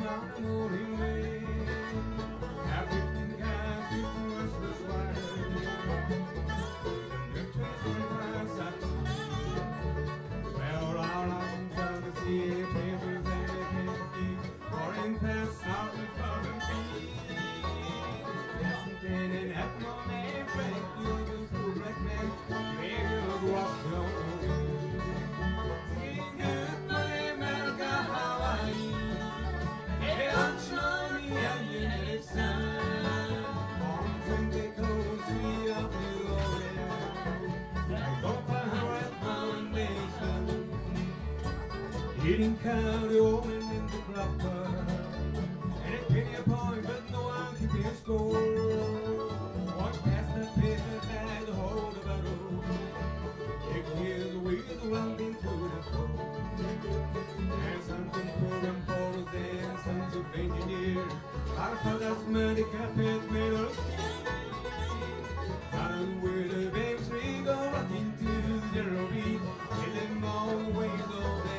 on the morning rain. Have 15 guys, 15 restless wives. And 25 socks. Well, all of them trying to see papers and they can't keep. Pouring past out the fucking feet. There's something in that morning break. You're just a black man. Maybe look what's going on. Eating county open in the club bar, and it penny a point, but no one keeping score. Walk past that paper bag to hold a bottle. You can hear the wheels rumbling through the floor. And some program portals and sons of engineers. I thought that's money carpet made of steel. Down where the babes we go rocking to the general beat, killing all the ways of day.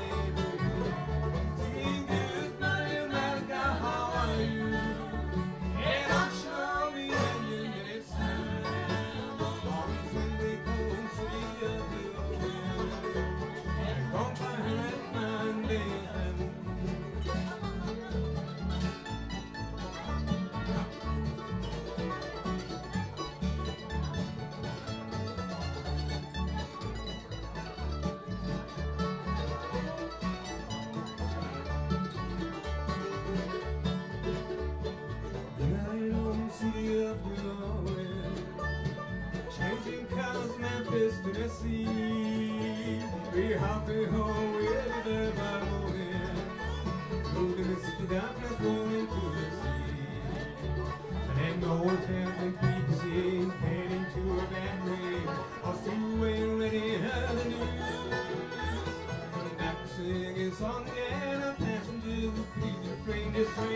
Changing colors, Memphis, Tennessee. We happy home with the morning. Through the Mississippi darkness, rolling to the sea. And then the old towns and people sing, fading to a bad name. Or still ain't ready to have the news. And back to sing a song again. I'm passing to the please refrain this way.